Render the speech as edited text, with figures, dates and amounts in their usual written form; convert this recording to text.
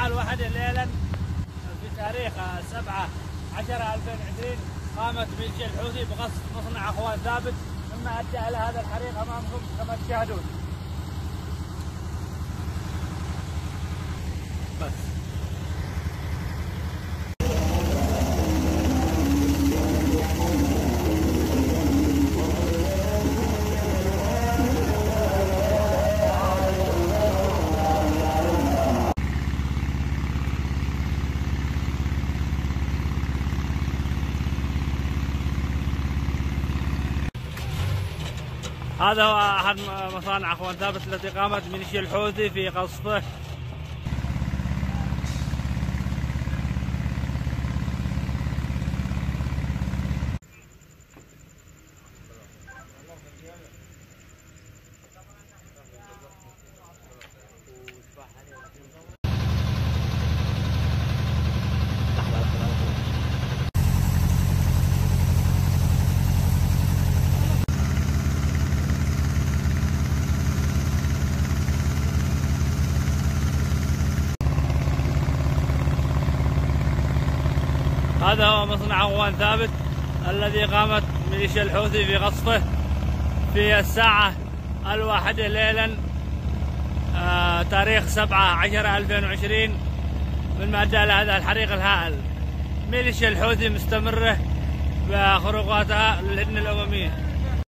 الواحدة ليلا في تاريخ 7/10/2020 قامت ميليشيا الحوثي بقصف مصنع اخوان ثابت، مما ادى الى هذا الحريق امامكم كما تشاهدون. بس هذا هو أحد مصانع أخوان ثابت التي قامت ميليشيا الحوثي في قصفه. هذا هو مصنع اخوان ثابت الذي قامت ميليشيا الحوثي في قصفه في الساعة 1 ليلا تاريخ 7/10/2020، مما ادى الى هذا الحريق الهائل. ميليشيا الحوثي مستمرة بخروقاتها للهدنة الأممية.